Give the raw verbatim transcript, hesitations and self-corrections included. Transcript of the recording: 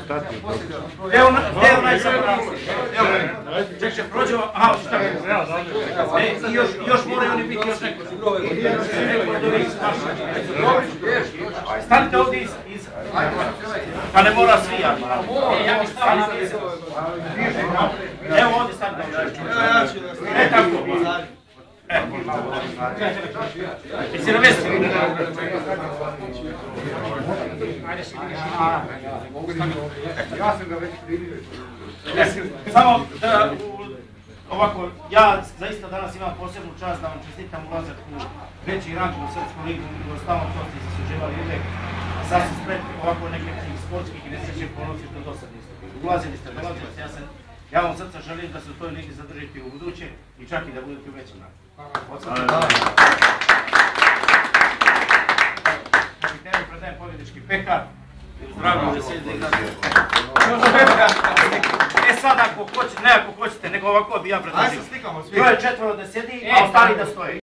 stati. Evo onaj sam pravo. Evo, čekaj, prođemo, aha, šta je? I još moraju oni biti još neko. Neko od ovih stanite ovdje iz... Pa ne mora svi, ja. Ja mi stavim iz... Evo ovdje stanite ovdje. E, tako. Jesi na mjestu? Ja sam ga već primio. Samo da, ovako, ja zaista danas imam posebnu čast da vam čestitam ulazak u veći rang u Srpsku ligu, stalno to ste se suživali uvijek, a sad su spred ovako nekakvih sportskih i nesrećnih ponosi što do sad niste. Ulazili ste, dolazili ste, ja sam, ja vam srca želim da se u toj ligi zadržite u buduće i čak i da budete u većem rangu. Kapitenu predajem pobjednički pekar. Zdravno da sjedi da igrate. E sad ako hoćete, ne ako hoćete, nego ovako bi ja predložio. Troje četvoro da sjedi, a ostali da stoje.